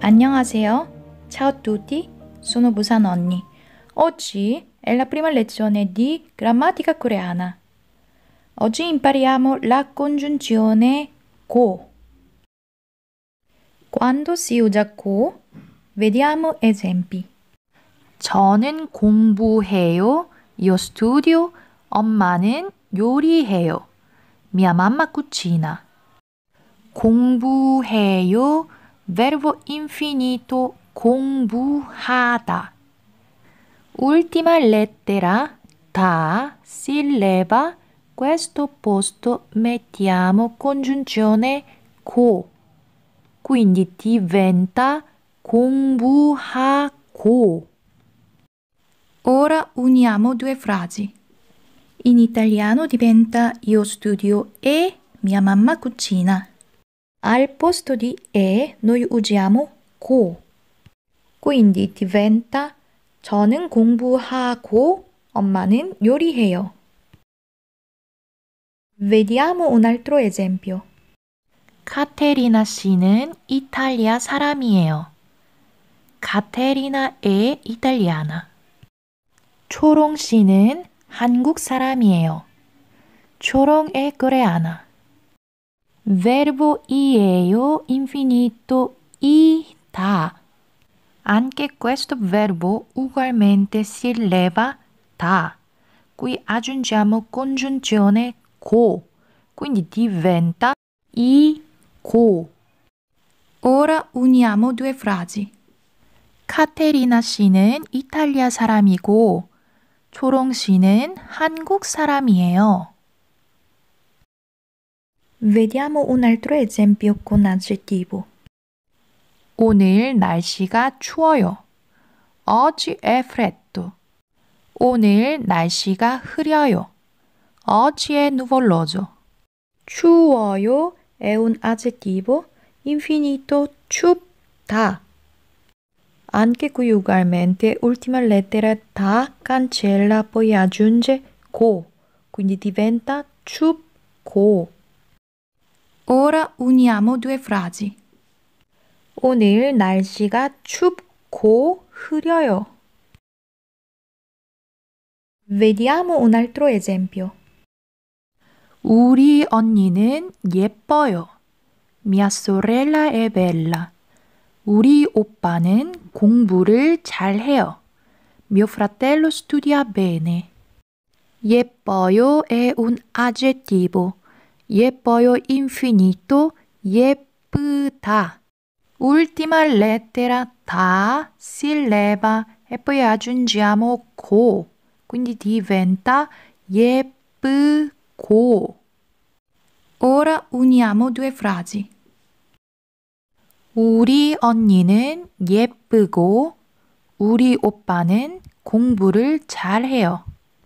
안녕하세요. Ciao a tutti, sono Busan 언니. Oggi è la prima lezione di grammatica coreana. Oggi impariamo la congiunzione go. Quando si usa go, vediamo esempi. 저는 공부해요. Io studio. 엄마는 요리해요. Mia mamma cucina. 공부해요. Verbo infinito 공부하다. Ultima lettera da si leva questo posto mettiamo congiunzione go. Quindi diventa 공부하고. Ora uniamo due frasi. In italiano diventa io studio e mia mamma cucina. Al posto di e noi usiamo go. Quindi diventa 저는 공부하고 엄마는 요리해요. Vediamo un altro esempio. 카테리나 씨는 이탈리아 사람이에요. Caterina è italiana. 초롱 씨는 한국 사람이에요. 초롱 è coreana. Verbo ieio infinito ida. Anche questo verbo ugualmente si leva da. Qui aggiungiamo congiunzione go, quindi diventa go. Ora uniamo due frasi. 카테리나 씨는 이탈리아 사람이고 초롱 씨는 한국 사람이에요. Vediamo un altro esempio con aggettivo. 오늘 날씨가 추워요. Oggi è freddo. 오늘 날씨가 흐려요. Oggi è nuvoloso. 추워요 è un aggettivo infinito 춥다. Anche qui ugualmente ultima lettera da cancella poi aggiunge go, quindi diventa 춥고. Ora uniamo due frasi. 오늘 날씨가 춥고 흐려요. Vediamo un altro esempio. 우리 언니는 예뻐요. Mia sorella è bella. 우리 오빠는 공부를 잘해요. Mio fratello studia bene. 예뻐요 è un aggettivo. 예뻐요 infinito 예쁘다. Ultima lettera da si leva e poi aggiungiamo go, quindi diventa 예쁘고. Ora uniamo due frasi. 우리 언니는 예쁘고 우리 오빠는 공부를 잘해요.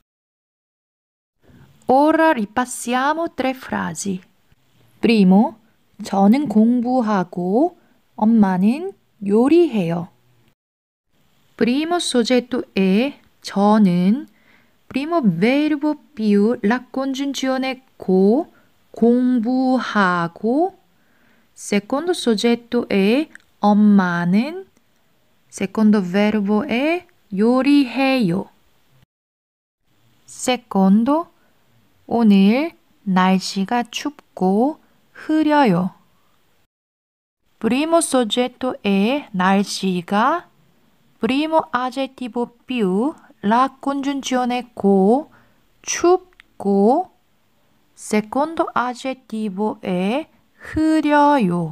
Ora ripassiamo tre frasi. Primo, 저는 공부하고 엄마는 요리해요. Primo soggetto è 저는, primo verbo più la congiunzione go, 공부하고, secondo soggetto è 엄마는, secondo verbo è 요리해요. Secondo, 오늘 날씨가 춥고 흐려요. Primo soggetto è 날씨가, primo aggettivo più la congiunzione go, 춥고, secondo aggettivo è 흐려요.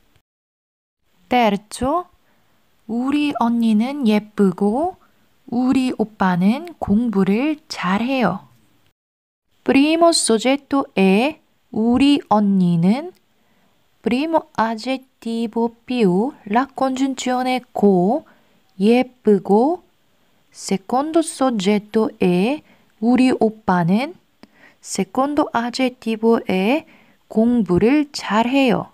Terzo, 우리 언니는 예쁘고 우리 오빠는 공부를 잘해요. Primo soggetto è 우리 언니는, primo aggettivo più la congiunzione go, 예쁘고, secondo soggetto è 우리 오빠는, secondo aggettivo è 공부를 잘해요.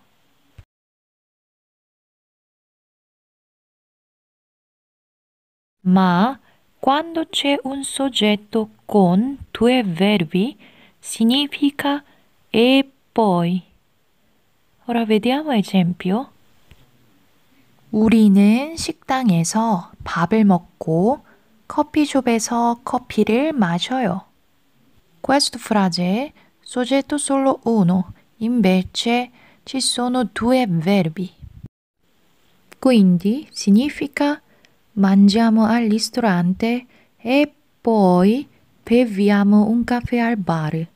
Ma quando c'è un soggetto con due verbi significa e poi. Ora vediamo esempio. 우리는 식당에서 밥을 먹고 커피숍에서 커피를 마셔요. Questa frase soggetto solo uno, invece ci sono due verbi. Quindi significa mangiamo al ristorante e poi beviamo un caffè al bar.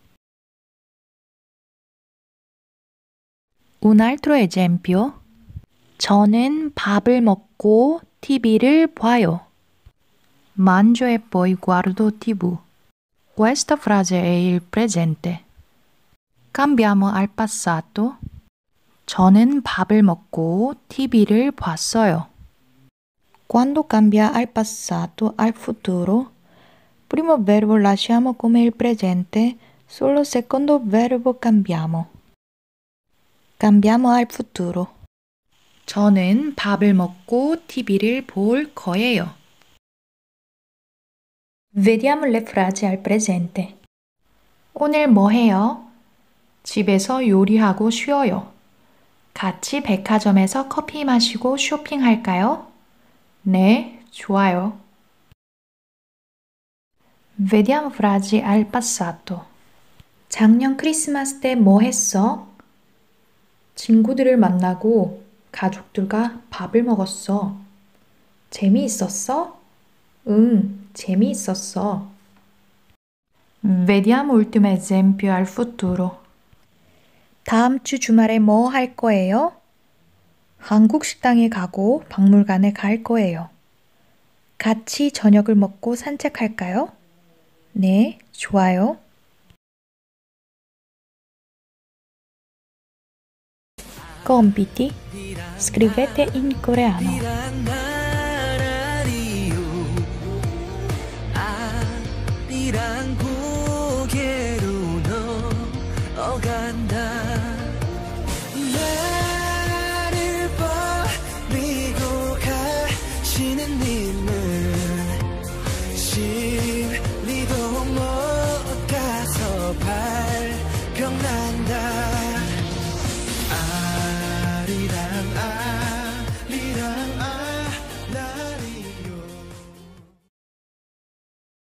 Un altro esempio. 저는 밥을 먹고 TV를 봐요. Mangio e poi guardo TV. Questa frase è il presente. Cambiamo al passato. 저는 밥을 먹고 TV를 봤어요. Quando cambia al passato al futuro, primo verbo lasciamo come il presente, solo secondo verbo cambiamo. Cambiamo al futuro. 저는 밥을 먹고 TV를 볼 거예요. Vediamo le frasi al presente. 오늘 뭐 해요? 집에서 요리하고 쉬어요. 같이 백화점에서 커피 마시고 쇼핑할까요? 네, 좋아요. Vediamo frasi al passato. 작년 크리스마스 때 뭐 했어? 친구들을 만나고 가족들과 밥을 먹었어. 재미있었어? 응, 재미있었어. Vediamo l'ultimo esempio al futuro. 다음 주 주말에 뭐 할 거예요? 한국 식당에 가고 박물관에 갈 거예요. 같이 저녁을 먹고 산책할까요? 네, 좋아요. Compiti. Scrivete in coreano. 아니란